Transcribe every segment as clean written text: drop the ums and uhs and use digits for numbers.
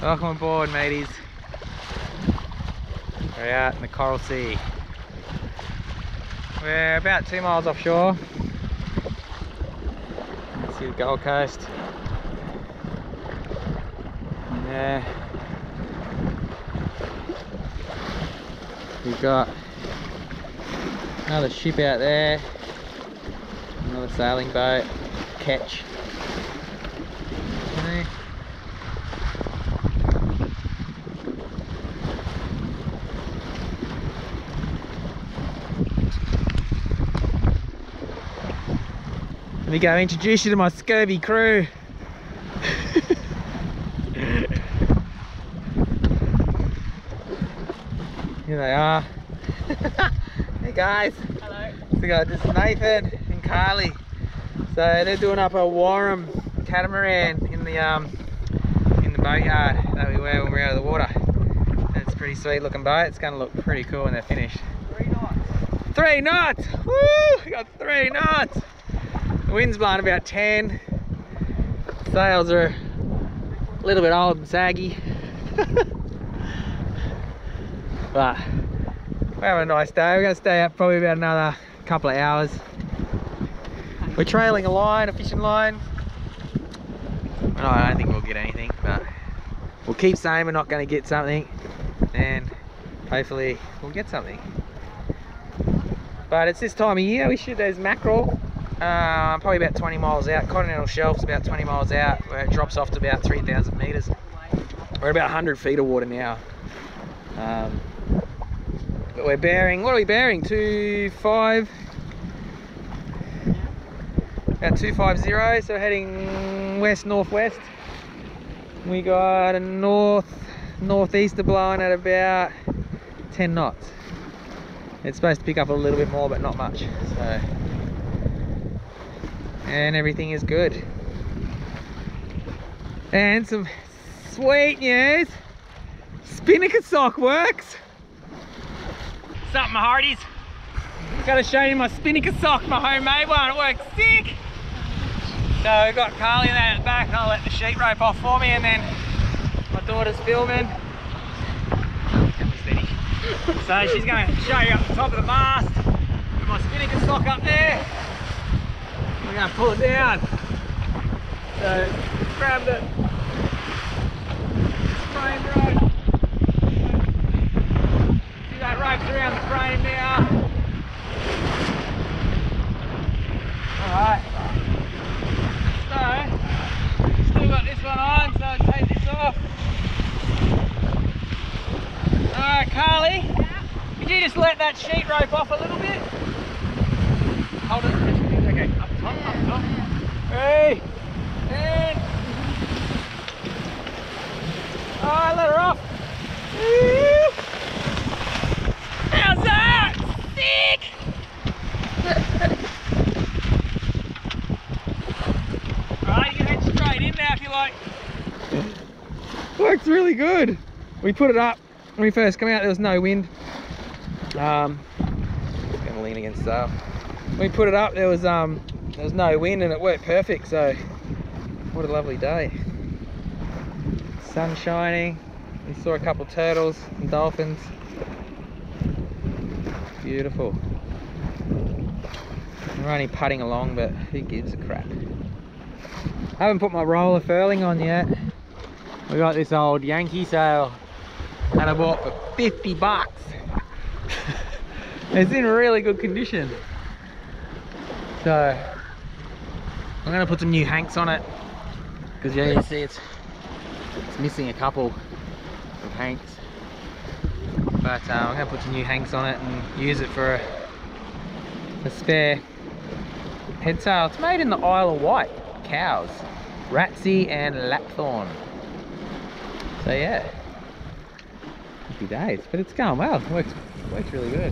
Welcome aboard, mateys. We're out in the Coral Sea. We're about 2 miles offshore. Let's see the Gold Coast. Yeah. We've got another ship out there. Another sailing boat. Ketch. Okay. Let me go introduce you to my scurvy crew. Here they are. Hey guys. Hello. So we got just Nathan and Carly. So they're doing up a Warrum catamaran in the boatyard that we wear when we're out of the water. And it's a pretty sweet looking boat. It's going to look pretty cool when they're finished. 3 knots. 3 knots! Woo! We got 3 knots! The wind's blowing about 10. Sails are a little bit old and saggy. But we're having a nice day. We're going to stay up probably about another couple of hours. We're trailing a line, a fishing line. Well, I don't think we'll get anything, but we'll keep saying we're not going to get something, and hopefully we'll get something. But it's this time of year. We shoot those mackerel. Probably about 20 miles out. Continental shelf's about 20 miles out, where it drops off to about 3,000 metres. We're about 100 feet of water now. But we're bearing, what are we bearing? 25, about 250, so heading west-northwest. We got a northeaster blowing at about 10 knots. It's supposed to pick up a little bit more, but not much. So, and everything is good. And some sweet news, Spinnaker sock works. What's up, my hearties? Gotta show you my Spinnaker sock, my homemade one. It works sick. So we've got Carly in there at the back, and I'll let the sheet rope off for me, and then my daughter's filming. So she's going to show you up the top of the mast with my Spinnaker sock up there. We're going to pull it down. So grab the frame rope. See that rope's around the frame now. Alright. So, still got this one on, so I'll take this off. Alright, Carly, could you just let that sheet rope off a little bit? Hold it. Okay, up top. Hey, and alright, let her off. How's that? Sick! Alright, you can head straight in now if you like. Works really good. We put it up. When we first come out, there was no wind. It's gonna lean against stuff. When we put it up, there was no wind, and it worked perfect. So, what a lovely day. Sun shining. We saw a couple turtles and dolphins. Beautiful. We're only putting along, but who gives a crap? I haven't put my roller furling on yet. We got this old Yankee sail that I bought for 50 bucks. It's in really good condition. So I'm gonna put some new hanks on it, because yeah, you see it's missing a couple of hanks. But I'm gonna put some new hanks on it and use it for a spare head sail. It's made in the Isle of Wight, cows, Ratsey and Lapthorn. So yeah. Happy days, but it's going well. It works really good.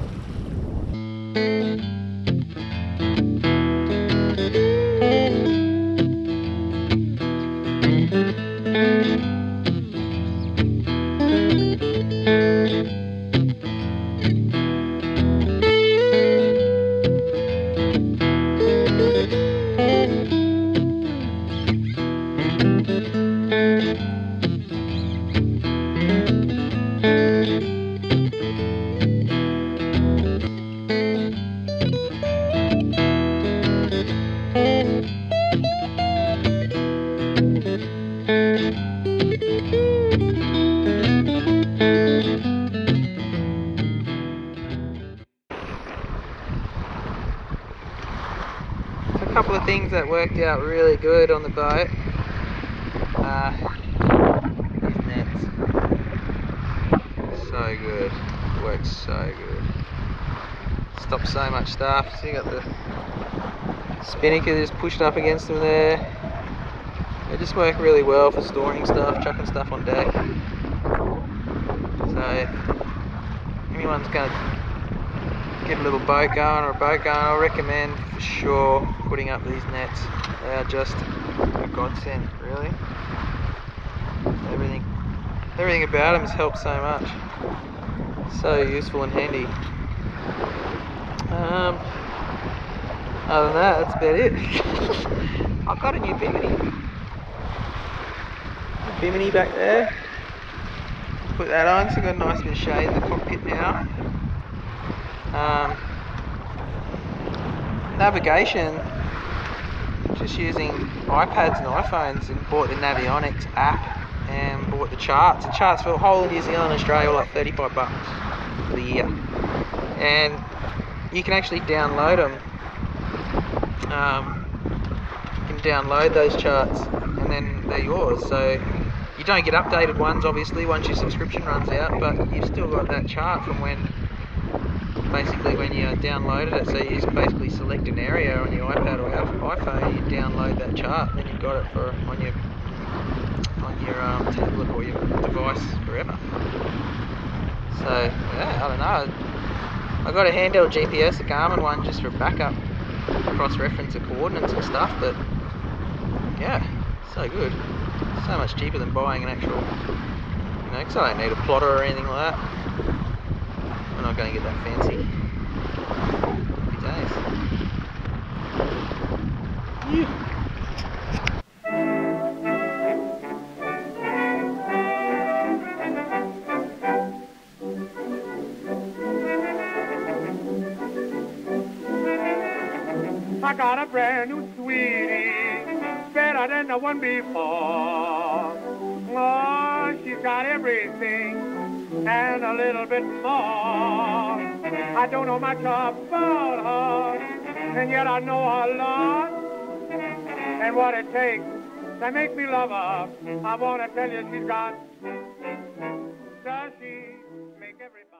that worked out really good on the boat. These nets, so good, works so good. Stops so much stuff. So you got the Spinnaker just pushed up against them there. They just work really well for storing stuff, chucking stuff on deck. So if anyone's going to get a little boat going or a boat going, I recommend for sure putting up these nets. They are just a godsend, really. Everything about them has helped so much. So useful and handy. Other than that, that's about it. I've got a new bimini back there. Put that on, so I've got a nice bit of shade in the cockpit now. Navigation, just using iPads and iPhones, and bought the Navionics app and bought the charts. The charts for the whole of New Zealand and Australia were like $35 for the year. And you can actually download them. You can download those charts and then they're yours. So you don't get updated ones obviously once your subscription runs out, but you've still got that chart from when you downloaded it. So you just basically select an area on your iPad or iPhone, you download that chart, and then you've got it on your tablet or your device forever. So yeah, I don't know. I got a handheld GPS, a Garmin one, just for backup, cross-reference the coordinates and stuff. But yeah, so good. So much cheaper than buying an actual, because I don't need a plotter or anything like that. I'm not going to get that fancy. Happy days. Yeah. I got a brand new sweetie, better than the one before. Oh, she's got everything and a little bit more. I don't know much about her, and yet I know a lot. And what it takes to make me love her, I want to tell you she's got. Does she make everything?